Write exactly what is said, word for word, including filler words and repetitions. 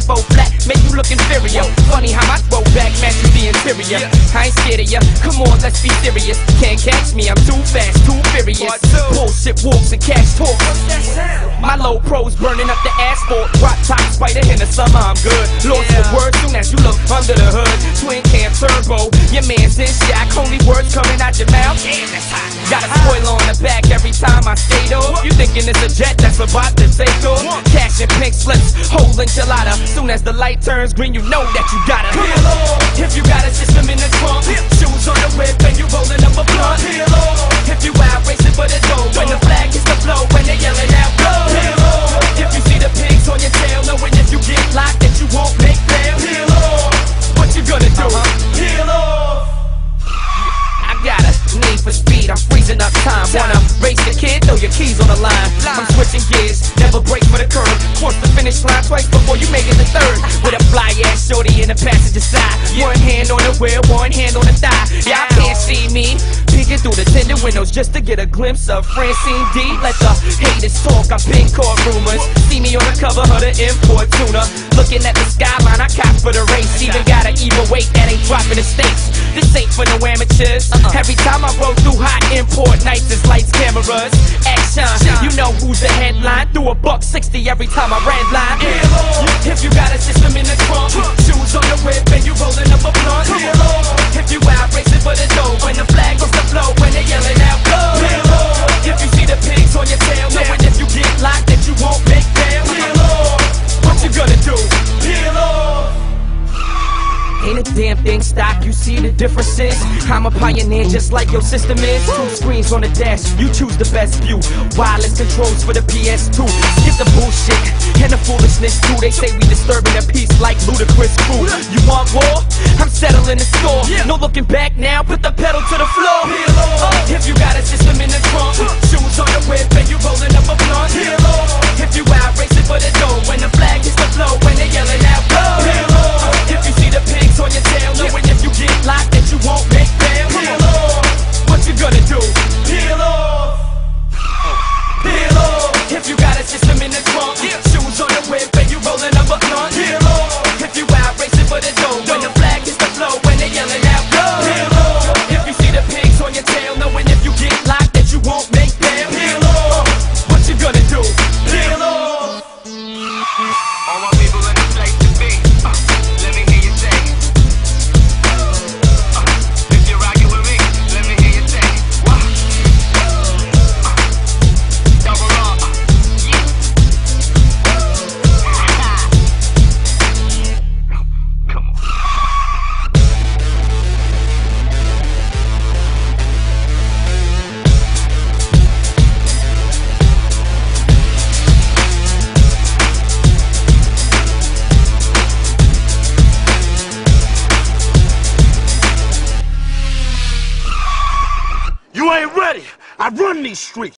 faux flat, make you look inferior. Funny how my throw back matches the interior. I ain't scared of ya, come on, let's be serious. Can't catch me, I'm too fast, too furious. Bullshit walks and cash talk. My low pros burning up the asphalt. Drop top spider in the summer, I'm good. Lost the word soon as you look under the hood. Twin cam turbo, your man's in shack. Only words coming out your mouth. Damn, that's hot. Got a spoiler on the back every time I skate off. You thinking it's a jet that's about to take off? Cash and pink slips, whole enchilada. Soon as the light turns green, you know that you gotta peel off. If you got a system in the trunk, shoes on the whip and you rolling up a blunt. Peel off. If you out racing for the dough, when the flag hits the floor, when they yelling out go. Peel off. If you see the pigs on your tail, knowing if you get locked that you won't make bail. Peel off. What you gonna do? Uh-huh. Peel off. I got a need for speed, I'm freezing up time. Wanna race your kid? Throw your keys on the line. I'm switching gears, never break for the curve. Cross the finish line twice before you make it to third. With a fly ass shorty in the passenger side. One hand on the wheel, one hand on the thigh. Y'all can't see me peeking through the tinted windows just to get a glimpse of Francine D. Let the haters talk, I've been caught rumors. See me on the cover of the import tuna. Looking at the skyline, I cop for the race. Even got an even weight that ain't dropping the stakes. This ain't for no amateurs. Every time I roll through hot import nights, it's lights, cameras, action. You know who's the headline. Through a buck sixty every time I red line. If you got a system in the trunk, shoes on the whip and you rolling up a blunt. If you out racing for the dough, when the flag goes to flow, when they yelling out go. If you see the pigs on your tail, knowing if you get locked that you won't make bail. What you gonna do? Peel off. Ain't a damn thing stock, you see the differences. I'm a pioneer just like your system is. Two screens on the dash, you choose the best view. Wireless controls for the P S two. Skip the bullshit and the foolishness too. They say we disturbing the peace like ludicrous crew. You want war? I'm settling the score. No looking back now, put the pedal to the floor. If you got a system in the trunk, shoes on the whip and you rolling up a blunt. If you out racing for the dough, when the flag hits the floor, when they yelling out go. If you see the pigs on your tail, knowing if you get locked that you won't make bail. Peel off. What you gonna do? Peel off. Peel off. If you got a system in the trunk, shoes on the whip and you rolling up a blunt. Peel off. If you out racing for the dough, when the flag hits the floor, when they yelling out go. Peel off. If you see the pigs on your tail, knowing if you get locked that you won't make bail. Peel off. What you gonna do? Peel off. All my people in the place to be. Uh, let me hear you say. Uh, if you're rocking with me, let me hear you say. Wah. Uh, double R. Uh, yeah. Come on. You ain't ready. I run these streets.